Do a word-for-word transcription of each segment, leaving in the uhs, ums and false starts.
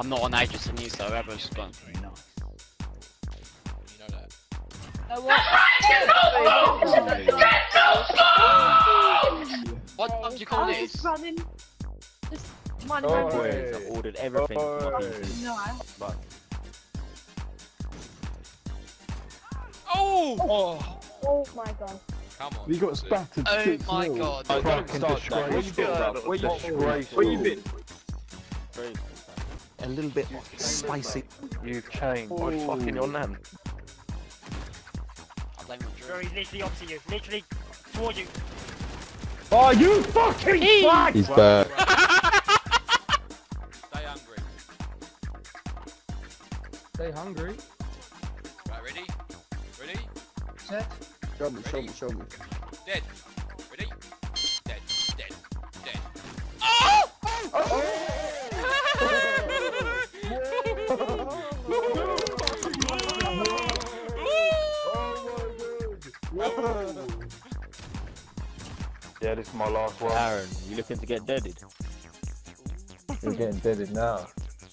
I'm not on ages than you, so everyone's just gone. Very nice. You know that. Oh, what? What time do you call I was this? just running. Just minding Oh, my boys, business. I've ordered everything. Oi. No. But Oh! oh, Oh my god. Come on. We got spattered. Oh six my nil. god. I Where fucking disgraceful. Where you Disgraceful. Where you been? A little bit spicy. You've changed. I'm fucking your nan. I blame my Bro, drill. he's literally opposite you. Literally towards you. Oh, you fucking flag! He's back. Stay hungry. Stay hungry. Right, ready? Ready? Set. Show me, show me, show me. Dead. Ready? Dead. Dead. Dead. Yeah, this is my last one. Aaron, you looking to get deaded? You're getting deaded now.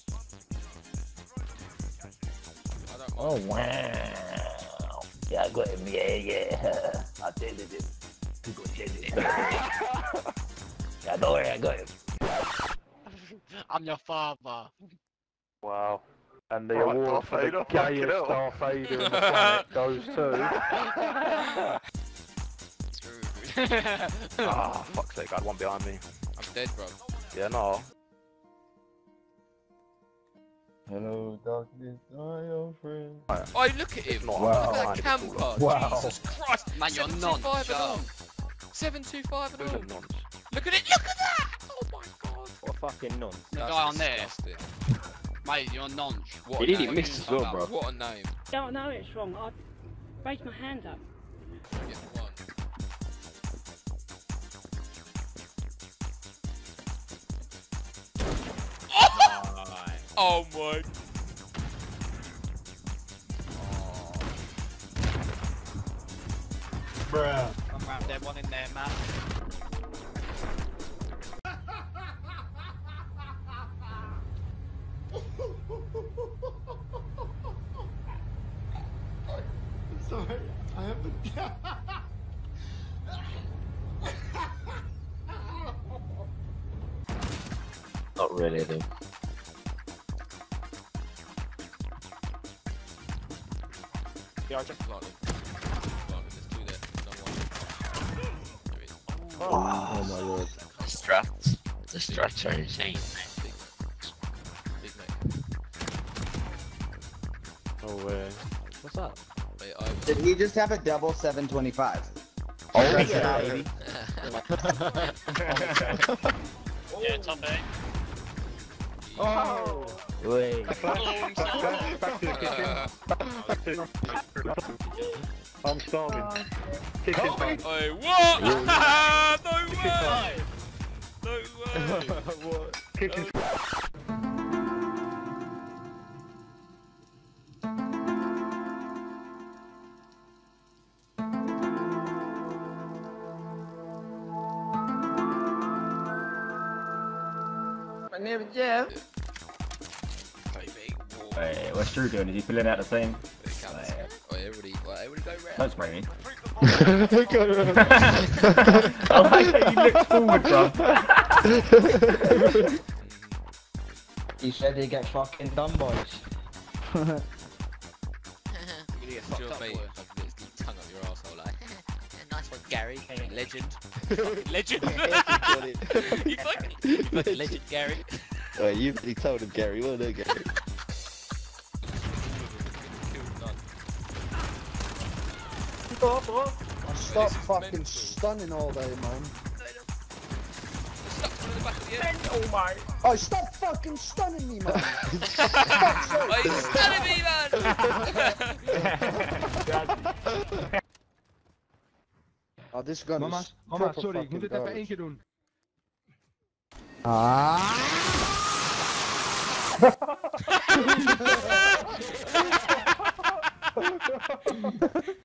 I don't mind. Oh wow! Yeah, I got him. Yeah, yeah. I deaded him. You got deaded. Yeah, don't worry, I got him. I'm your father. Wow. And the Oh, award Darth for the Vader, fucking gayest hell. Darth Vader in the planet goes to... Ah, fuck's sake, I had one behind me. I'm dead, bro. Yeah, no. Hello, darkness, my old friend. Oh, look at him. Not Wow. Look at behind that it, camper. it's Wow. Jesus Christ. Man, you're seven two non. five Shut and up. all. seven two five and Who's all. a nonce? Look at it. Look at that. Oh my god. What a fucking nonce. The That's guy on there. disgusting. Mate, you're nonch. What He a didn't name. miss as well, bro. What a name. Don't know it's wrong. I raised my hand up. Get one. Oh my. Bruh. I'm around there, one in there, man. Sorry, I haven't. Not really, dude. Yeah, I jumped slightly. Slightly, there's two there. No one. There is. Oh my lord. The strats. The strats are insane. Big, big mate. Oh, way. What's up? Wait, I was... Did he just have a double seven twenty-five? Oh, That's yeah, it. baby. Yeah, top eight. Oh! Wait. Back, back to the kitchen. Back to I'm starving. Kitchen time. Oi, what? no Kitchen way! time. No way! What? Kitchen My name is Jeff. Baby, war. Hey, what's Drew doing? Is he filling out the same? It counts. Oi, everybody, like, everybody go round. Don't spray me. I like how you look forward, bro. He said he get fucking dumb boys. You're gonna get It's fucked your up, mate. boy. Fucking get his tongue up your arsehole, like. Nice one, Gary. Legend. Fucking legend. you fucking, you fucking legend, Gary. Oh, you really told him, Gary. Well done, Gary. Stop fucking stunning all day, man. Stuck in the back of the end. Oh my. Oh, stop fucking stunning me, man. Oh, he's stunning me, man! Oh, this gun Mama, is mama, proper sorry, ik fucking moet het even garbage. één keer doen. Ah!